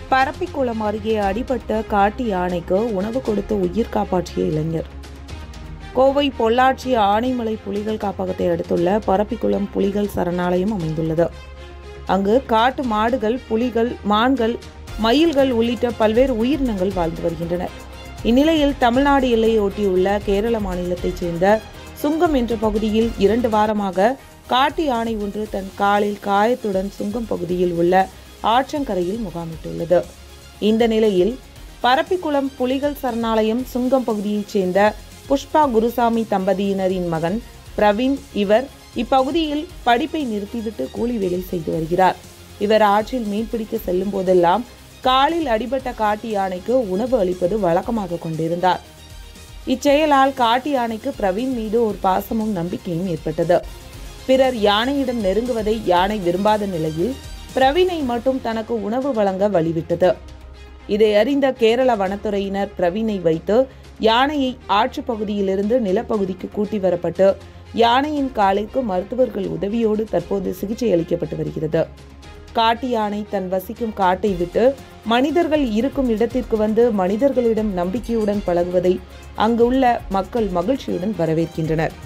பரப்பிக்குளம் அருகே அடிபட்ட காட்டு யானைக்கு உணவு கொடுத்து உயிர் காப்பாற்றிய இளைஞர். கோவை பொள்ளாச்சி ஆனைமலை புலிகள் காப்பகத்தை அடுத்துள்ள பரப்பிக்குளம் புலிகள் சரணாலயம் அமைந்துள்ளது. அங்கு காட்டு மாடுகள், புலிகள், மான்கள், மயில்கள் உள்ளிட்ட பல்வேறு உயிரினங்கள் வாழ்ந்து வருகின்றன. இந்நிலையில் தமிழ்நாடு எல்லையை ஒட்டியுள்ள கேரள மாநிலத்தைச் சேர்ந்த சுங்கம் என்ற பகுதியில் 2 வாரமாக காட்டு யானை ஒன்று தன் காலில் காயத்துடன் சுங்கம் பகுதியில் உள்ள ஆற்றங்கரையில் முகாமிட்டுள்ளது. இந்த நிலையில் பரப்பிக்குளம் புலிகள் சரணாலயம் சுங்கம் பகுதியைச் சேர்ந்த புஷ்பா குருசாமி தம்பதியினரின் மகன் பிரவீன். இவர் இப்பகுதியில் படிப்பை நிறுத்திவிட்டு கூலி வேலை செய்து வருகிறார். இவர் ஆற்றில் மீன்பிடிக்க செல்லும் போதெல்லாம் காலில் அடிபட்ட காட்டு யானைக்கு உணவு அளிப்பது வழக்கமாக கொண்டிருந்தார். இச்செயலால் காட்டு யானைக்கு பிரவீன் மீது ஒரு பாசமும் நம்பிக்கையும் ஏற்பட்டது. பிறர் யானையிடம் நெருங்குவதை யானை விரும்பாத நிலையில் பிரவீனை மட்டும் தனக்கு உணவு வழங்க வழிவிட்டது. இதை அறிந்த கேரள வனத்துறையினர் பிரவீனை வைத்து யானையை ஆற்று பகுதியிலிருந்து நிலப்பகுதிக்கு கூட்டி வரப்பட்டு யானையின் காலிற்கு மருத்துவர்கள் உதவியோடு தற்போது சிகிச்சை அளிக்கப்பட்டு வருகிறது. காட்டு யானை தன் வசிக்கும் காட்டை விட்டு மனிதர்கள் இருக்கும் இடத்திற்கு வந்து மனிதர்களிடம் நம்பிக்கையுடன் பழகுவதை அங்குள்ள மக்கள் மகிழ்ச்சியுடன் வரவேற்கின்றனர்.